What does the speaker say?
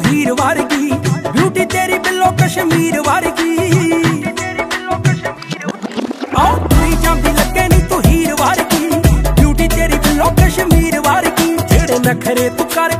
हीर वर्गी, beauty तेरी बिल्लो कश्मीर वर्गी। आओ तुरी जांदी लगे नी तू हीर वर्गी, ब्यूटी तेरी बिल्लो कश्मीर वर्गी। जेड़े नखरे तू कर